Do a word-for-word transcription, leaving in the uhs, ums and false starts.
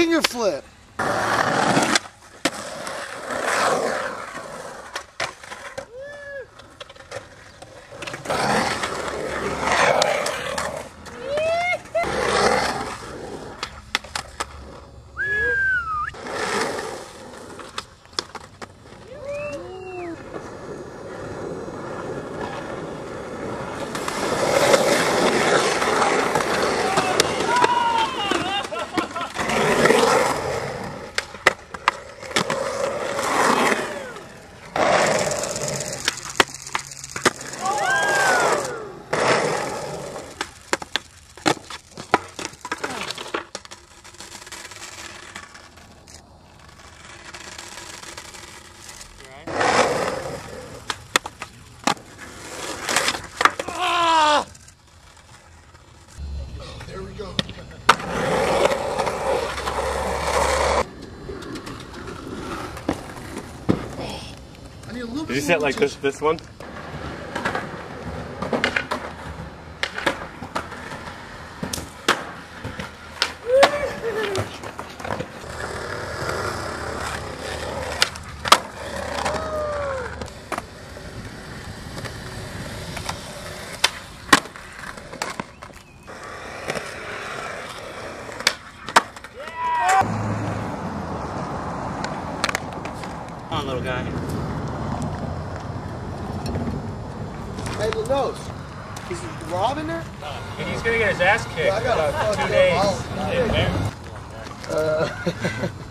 finger flip. Did you set like this, this one? Come on, little guy. Hey, the nose. Is Rob in there? And he's gonna get his ass kicked. Yeah, I got about a two days. Uh,